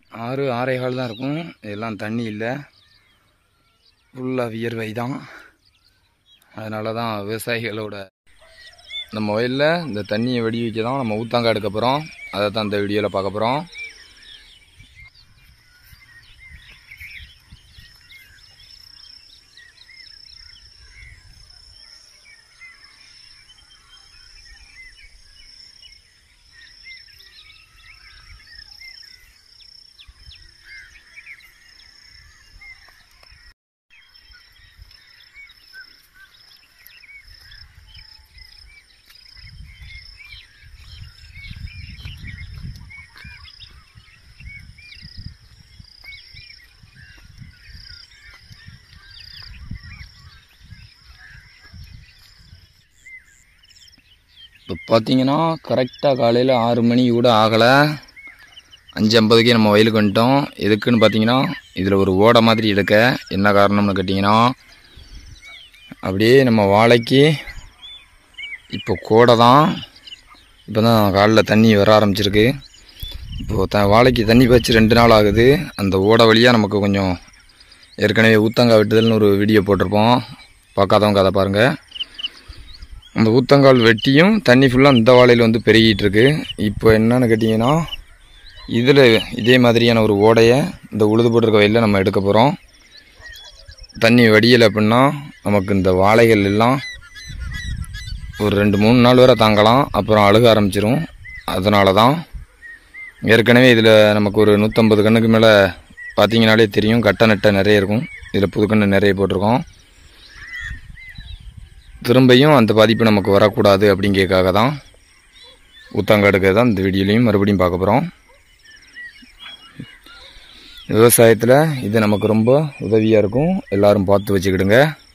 6 6:15 தான் இருக்கும். எல்லாம் தண்ணி இல்லை, ஃபுல்லாக வியர்வை தான். அதனால தான் விவசாயிகளோட நம்ம வயலில் இந்த தண்ணியை வெடி வைக்க தான் நம்ம ஊத்தாங்க எடுக்க போகிறோம். அதை தான் இந்த வீடியோவில் பார்க்க போகிறோம். இப்போ பார்த்தீங்கன்னா கரெக்டாக காலையில் 6 மணி கூட ஆகலை, 5:50க்கே நம்ம வயலுக்கு வந்துட்டோம். எதுக்குன்னு பார்த்தீங்கன்னா இதில் ஒரு ஓடை மாதிரி எடுக்க. என்ன காரணம்னு கேட்டிங்கன்னா, அப்படியே நம்ம வாழைக்கு இப்போ கோடை தான். இப்போ தான் காலைல தண்ணி வர ஆரம்பிச்சிருக்கு. இப்போது வாழைக்கு தண்ணி பாய்ச்சி 2 நாள் ஆகுது. அந்த ஓடை வழியாக நமக்கு கொஞ்சம் ஏற்கனவே ஊத்தங்காய் வெட்டுதல்னு ஒரு வீடியோ போட்டிருப்போம், பார்க்காதவங்க அதை பாருங்கள். அந்த ஊத்தங்கால் வெட்டியும் தண்ணி ஃபுல்லாக இந்த வாழையில் வந்து பெருகிட்டு இருக்கு. இப்போ என்னன்னு கேட்டிங்கன்னா, இதில் இதே மாதிரியான ஒரு ஓடையை இந்த உழுது போட்டிருக்க வயலில் நம்ம எடுக்க போகிறோம். தண்ணி வடியலை அப்படின்னா நமக்கு இந்த வாழைகள் எல்லாம் ஒரு 2-3 நாள் வரை தாங்கலாம், அப்புறம் அழுக ஆரம்பிச்சிடும். அதனால தான் ஏற்கனவே இதில் நமக்கு ஒரு 150 கன்றுக்கு மேலே பார்த்தீங்கனாலே தெரியும், கட்டை நட்டை நிறைய இருக்கும். இதில் புதுக்கன்று நிறைய போட்டிருக்கோம். திரும்பியும் அந்த பாதிப்பு நமக்கு வரக்கூடாது அப்படிங்கிறதுக்காக தான் ஊத்தாங்க எடுக்கிறது தான் இந்த வீடியோலையும் மறுபடியும் பார்க்க போகிறோம். விவசாயத்தில் இது நமக்கு ரொம்ப உதவியாக இருக்கும், எல்லோரும் பார்த்து வச்சுக்கிடுங்க.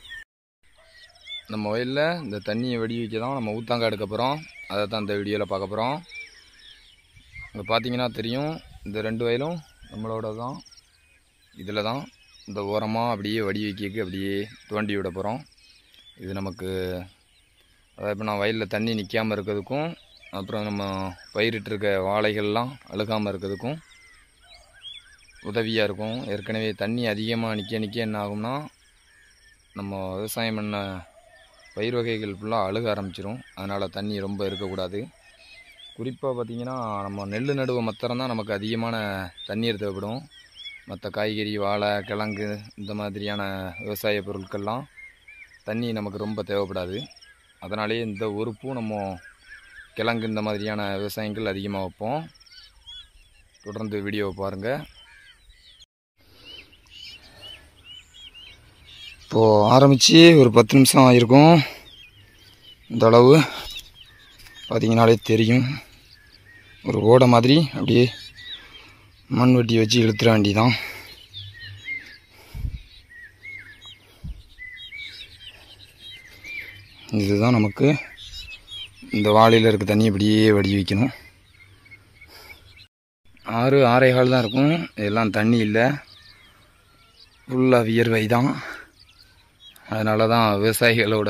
நம்ம வயலில் இந்த தண்ணியை வெடி வைக்க தான் நம்ம ஊத்தாங்க எடுக்க போகிறோம். அதை தான் இந்த வீடியோவில் பார்க்க போகிறோம். இங்கே பார்த்தீங்கன்னா தெரியும், இந்த 2 வயலும் நம்மளோட தான். இதில் தான் இந்த ஓரமாக அப்படியே வடி வைக்க அப்படியே தோண்டி விட போகிறோம். இது நமக்கு அதாவது இப்போ நான் வயலில் தண்ணி நிற்காமல் இருக்கிறதுக்கும், அப்புறம் நம்ம பயிரிட்டிருக்க வாழைகள்லாம் அழுகாமல் இருக்கிறதுக்கும் உதவியாக இருக்கும். ஏற்கனவே தண்ணி அதிகமாக நிற்க என்ன ஆகும்னா, நம்ம விவசாயம் பண்ண பயிர் வகைகள் ஃபுல்லாக அழுக ஆரம்பிச்சிடும். அதனால் தண்ணி ரொம்ப இருக்கக்கூடாது. குறிப்பாக பார்த்திங்கன்னா, நம்ம நெல் நடுவ மத்திரம் தான் நமக்கு அதிகமான தண்ணீர் தேவைப்படும். மற்ற காய்கறி, வாழை, கிழங்கு இந்த மாதிரியான விவசாய பொருட்கள்லாம் தண்ணி நமக்கு ரொம்ப தேவைப்படாது. அதனாலே இந்த ஒரு பூ நம்ம கிழங்கு இந்த மாதிரியான விவசாயங்கள் அதிகமாக வைப்போம். தொடர்ந்து வீடியோவை பாருங்கள். இப்போது ஆரம்பித்து ஒரு 10 நிமிஷம் ஆகிருக்கும். இந்த அளவு பார்த்திங்கனாலே தெரியும், ஒரு ஓடை மாதிரி அப்படியே மண் வெட்டி வச்சு இழுத்துற வேண்டிதான். இதுதான் நமக்கு இந்த வாழையில் இருக்க தண்ணி அப்படியே வடி வைக்கணும். 6 6:15 தான் இருக்கும். எல்லாம் தண்ணி இல்லை, ஃபுல்லாக வியர்வை தான். அதனால தான் விவசாயிகளோட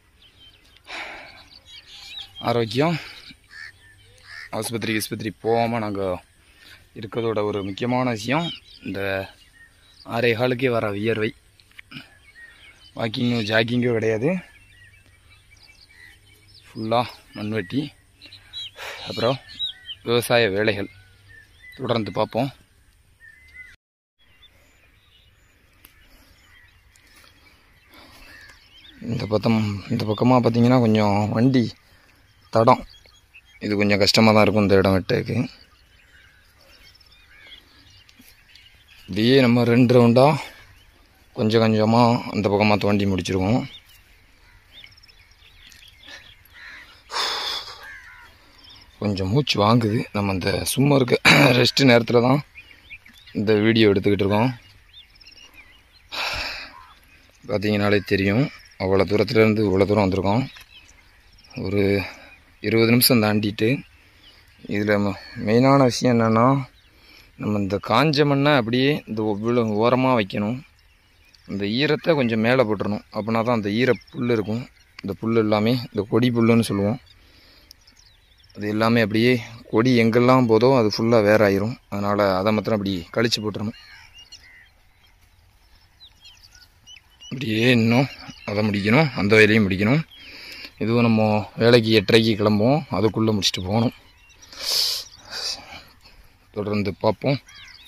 ஆரோக்கியம் ஆஸ்பத்திரி போகாமல் நாங்கள் இருக்கிறதோட ஒரு முக்கியமான விஷயம் இந்த 6:15க்கே வர வியர்வை. வாக்கிங்கோ ஜாக்கிங்கோ கிடையாது, ஃபுல்லாக மண்வெட்டி அப்புறம் விவசாய வேலைகள். தொடர்ந்து பார்ப்போம். இந்த பக்கமாக பார்த்திங்கன்னா கொஞ்சம் வண்டி தடம், இது கொஞ்சம் கஷ்டமாக தான் இருக்கும் இந்த இடம் வெட்டுக்கு. இப்படியே நம்ம 2 ரவுண்டாக கொஞ்சம் கொஞ்சமாக அந்த பக்கமாக தோண்டி முடிச்சிருவோம். கொஞ்சம் மூச்சு வாங்குது. நம்ம இந்த சும்மா இருக்க ரெஸ்ட்டு நேரத்தில் தான் இந்த வீடியோ எடுத்துக்கிட்டு இருக்கோம். பார்த்தீங்கனாலே தெரியும், அவ்வளோ தூரத்துலேருந்து இவ்வளோ தூரம் வந்திருக்கோம். ஒரு 20 நிமிஷம் தாண்டிட்டு. இதில் மெயினான விஷயம் என்னென்னா, நம்ம இந்த காஞ்ச மண்ணை அப்படியே இந்த ஓரமாக வைக்கணும். அந்த ஈரத்தை கொஞ்சம் மேலே போட்டுறணும். அப்படின்னா தான் அந்த ஈர புல் இருக்கும். இந்த புல் எல்லாமே இந்த கொடி புல்லுன்னு சொல்லுவோம், அது எல்லாமே அப்படியே கொடி எங்கெல்லாம் போதோ அது ஃபுல்லாக வேற ஆயிரும். அதனால் அதை மாத்திரம் அப்படி கழிச்சு போட்டுறணும். அப்படியே இன்னும் அதை முடிக்கணும், அந்த வேலையும் முடிக்கணும். இதுவும் நம்ம வேலைக்கு 8:30க்கு கிளம்புவோம், அதுக்குள்ளே முடிச்சுட்டு போகணும். தொடர்ந்து பார்ப்போம்.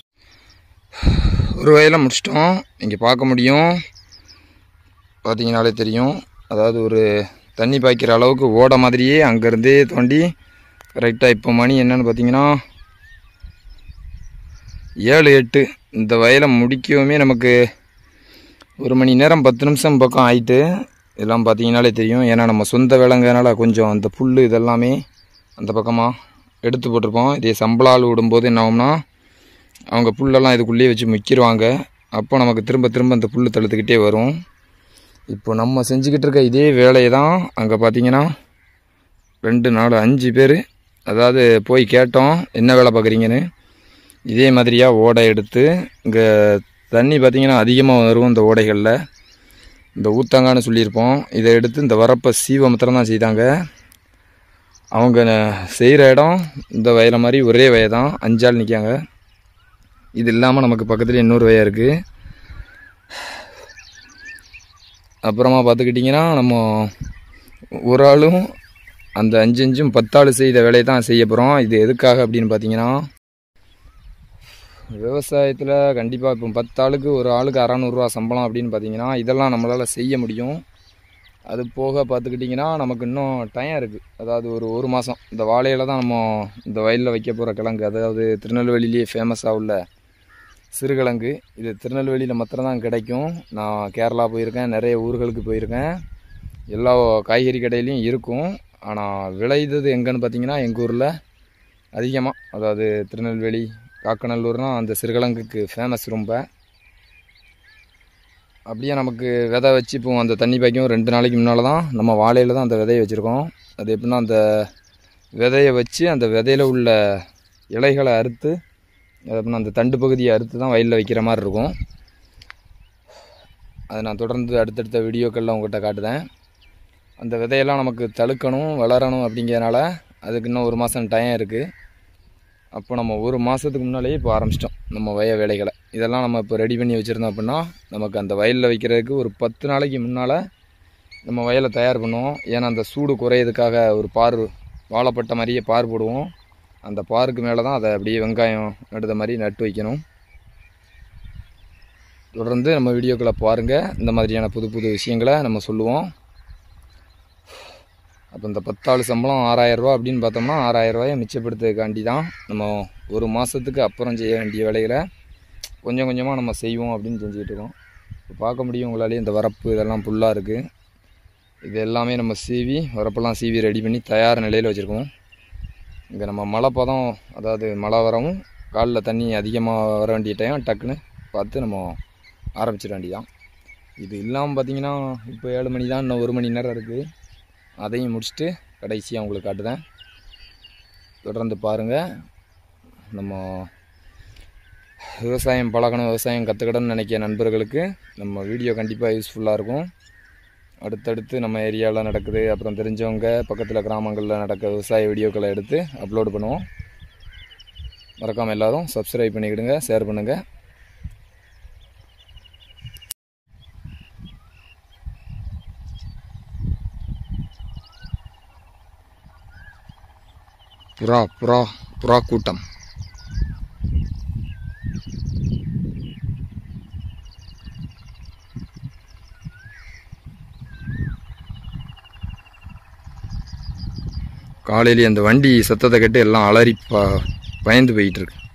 ஒரு வயலை முடிச்சிட்டோம். இங்கே பார்க்க முடியும், பார்த்தீங்கனாலே தெரியும். அதாவது ஒரு தண்ணி பாய்க்கிற அளவுக்கு ஓட மாதிரியே அங்கேருந்தே தோண்டி கரெக்டாக இப்போ மணி என்னன்னு பார்த்தீங்கன்னா 7-8. இந்த வயலை முடிக்கவுமே நமக்கு 1 மணி நேரம் 10 நிமிஷம் பக்கம் ஆயிட்டு. இதெல்லாம் பார்த்தீங்கனாலே தெரியும். ஏன்னா நம்ம சொந்த வேலைங்கிறனால கொஞ்சம் அந்த புல் இதெல்லாமே அந்த பக்கமாக எடுத்து போட்டிருப்போம். இதே சம்பளால் விடும்போது என்ன ஆகும்னா அவங்க புல்லெல்லாம் இதுக்குள்ளேயே வச்சு முக்கிடுவாங்க. அப்போ நமக்கு திரும்ப திரும்ப அந்த புல் தழுத்துக்கிட்டே வரும். இப்போ நம்ம செஞ்சுக்கிட்டு இருக்க இதே வேலையை தான் அங்கே பார்த்தீங்கன்னா 2 4 5 பேர், அதாவது போய் கேட்டோம் என்ன வேலை பார்க்குறீங்கன்னு. இதே மாதிரியாக ஓடை எடுத்து இங்கே தண்ணி பார்த்திங்கன்னா அதிகமாக வரும் இந்த ஓடைகளில். இந்த ஊத்தாங்கன்னு சொல்லியிருப்போம். இதை எடுத்து இந்த வரப்பை சீவ மாத்திரம் தான் செய்தாங்க. அவங்க செய்கிற இடம் இந்த வயலை மாதிரி ஒரே வய தான், 5 ஆள் நிற்காங்க. இது இல்லாமல் நமக்கு பக்கத்தில் இன்னொரு வய இருக்குது. அப்புறமா பார்த்துக்கிட்டிங்கன்னா நம்ம ஒரு ஆளும் அந்த 5 10 ஆள் செய்த வேலையை தான் செய்ய போகிறோம். இது எதுக்காக அப்படின்னு பார்த்தீங்கன்னா விவசாயத்தில் கண்டிப்பாக இப்போ 10 ஆளுக்கு ஒரு ஆளுக்கு 600 ரூபா சம்பளம் அப்படின்னு பார்த்தீங்கன்னா இதெல்லாம் நம்மளால் செய்ய முடியும். அது போக பார்த்துக்கிட்டிங்கன்னா நமக்கு இன்னும் டைம் இருக்குது. அதாவது ஒரு மாதம் இந்த வாழையில் தான் நம்ம இந்த வயலில் வைக்க போகிற கிழங்கு, அதாவது திருநெல்வேலியிலேயே ஃபேமஸாக உள்ள சிறுகிழங்கு. இது திருநெல்வேலியில் மாத்திரம்தான் கிடைக்கும். நான் கேரளா போயிருக்கேன், நிறைய ஊர்களுக்கு போயிருக்கேன், எல்லா காய்கறி கடையிலையும் இருக்கும். ஆனால் விளையுது எங்கன்னு பார்த்தீங்கன்னா எங்கள் ஊரில் அதிகமாக, அதாவது திருநெல்வேலி காக்கநல்லூர்னால் அந்த சிறுகிழங்குக்கு ஃபேமஸ் ரொம்ப. அப்படியே நமக்கு விதை வச்சு இப்போ அந்த தண்ணி பாய்க்கும் 2 நாளைக்கு முன்னால் தான் நம்ம வாழையில் தான் அந்த விதையை வச்சுருக்கோம். அது எப்படின்னா அந்த விதையை வச்சு அந்த விதையில் உள்ள இலைகளை அறுத்து, அது எப்படின்னா அந்த தண்டு பகுதியை அறுத்து தான் வயலில் வைக்கிற மாதிரி இருக்கும். அதை நான் தொடர்ந்து அடுத்தடுத்த வீடியோக்களில் உங்கள்கிட்ட காட்டுதேன். அந்த விதையெல்லாம் நமக்கு தழுக்கணும், வளரணும் அப்படிங்கிறனால அதுக்கு இன்னும் 1 மாதம் டைம் இருக்குது. அப்போ நம்ம 1 மாதத்துக்கு முன்னாலேயே இப்போ ஆரம்பிச்சிட்டோம் நம்ம வேலைகளை. இதெல்லாம் நம்ம இப்போ ரெடி பண்ணி வச்சுருந்தோம் அப்படின்னா நமக்கு அந்த வயலில் வைக்கிறதுக்கு ஒரு 10 நாளைக்கு முன்னால் நம்ம வயலை தயார் பண்ணுவோம். ஏன்னா அந்த சூடு குறையிறதுக்காக ஒரு பார், வாழைப்பட்ட மாதிரியே பார் போடுவோம். அந்த பாருக்கு மேலே தான் அதை அப்படியே வெங்காயம் நடுத மாதிரி நட்டு வைக்கணும். தொடர்ந்து நம்ம வீடியோக்களை பாருங்கள். இந்த மாதிரியான புது புது விஷயங்களை நம்ம சொல்லுவோம். அப்போ இந்த 10 ஆள் சம்பளம் 6000 ரூபா அப்படின்னு பார்த்தோம்னா 6000 ரூபாயை மிச்சப்படுத்துறதுக்காண்டி தான் நம்ம 1 மாதத்துக்கு அப்புறம் செய்ய வேண்டிய வேலைகளை கொஞ்சம் கொஞ்சமாக நம்ம செய்வோம் அப்படின்னு செஞ்சுக்கிட்டு இருக்கோம். இப்போ பார்க்க முடியும் உங்களாலே இந்த வரப்பு இதெல்லாம் புல்லாக இருக்குது. இது எல்லாமே நம்ம சீவி, வரப்பெல்லாம் சீவி ரெடி பண்ணி தயார் நிலையில் வச்சுருக்கோம். இங்கே நம்ம மழை பதம், அதாவது மழை வரவும் காலில் தண்ணி அதிகமாக வர வேண்டிய டைம் டக்குன்னு பார்த்து நம்ம ஆரம்பிச்சிட வேண்டியதான். இது இல்லாமல் பார்த்திங்கன்னா இப்போ 7 மணி தான், இன்னும் 1 மணி நேரம் இருக்குது. அதையும் முடிச்சுட்டு கடைசியாக உங்களுக்கு காட்டுதேன். தொடர்ந்து பாருங்கள். நம்ம விவசாயம் பழகணும், விவசாயம் கற்றுக்கணும்னு நினைக்கிற நண்பர்களுக்கு நம்ம வீடியோ கண்டிப்பாக யூஸ்ஃபுல்லாக இருக்கும். அடுத்தடுத்து நம்ம ஏரியாவில் நடக்குது, அப்புறம் தெரிஞ்சவங்க பக்கத்தில் கிராமங்களில் நடக்க விவசாய வீடியோக்களை எடுத்து அப்லோடு பண்ணுவோம். மறக்காமல் எல்லோரும் சப்ஸ்கிரைப் பண்ணிக்கிடுங்க, ஷேர் பண்ணுங்கள். புறா கூட்டம். காலையிலேயே அந்த வண்டி சத்தத்தை கேட்டு எல்லாம் அலறி பயந்து போயிட்டு இருக்கு.